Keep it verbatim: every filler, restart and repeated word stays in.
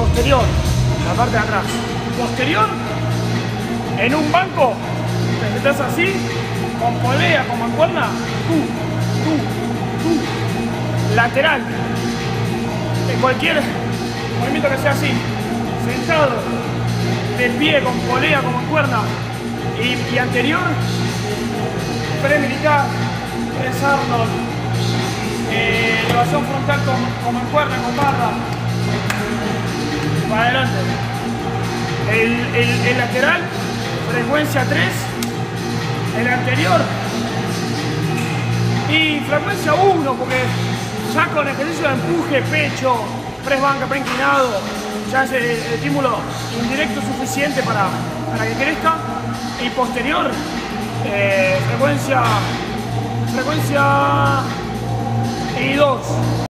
posterior, la parte de atrás. Posterior, en un banco, te sentás así, con polea, con mancuerna, tú, tú, tú. Lateral, en cualquier movimiento que sea así, sentado, de pie, con polea, con mancuerna, y, y anterior, press militar, press Arnold, eh, elevación frontal con, con mancuerna, con barra, para adelante. El, el, el lateral, frecuencia tres, el anterior, y frecuencia uno, porque ya con ejercicio de empuje, pecho, press banca, pre inclinado, ya es el, el estímulo indirecto suficiente para, para que crezca. Y posterior, eh, frecuencia, frecuencia y dos.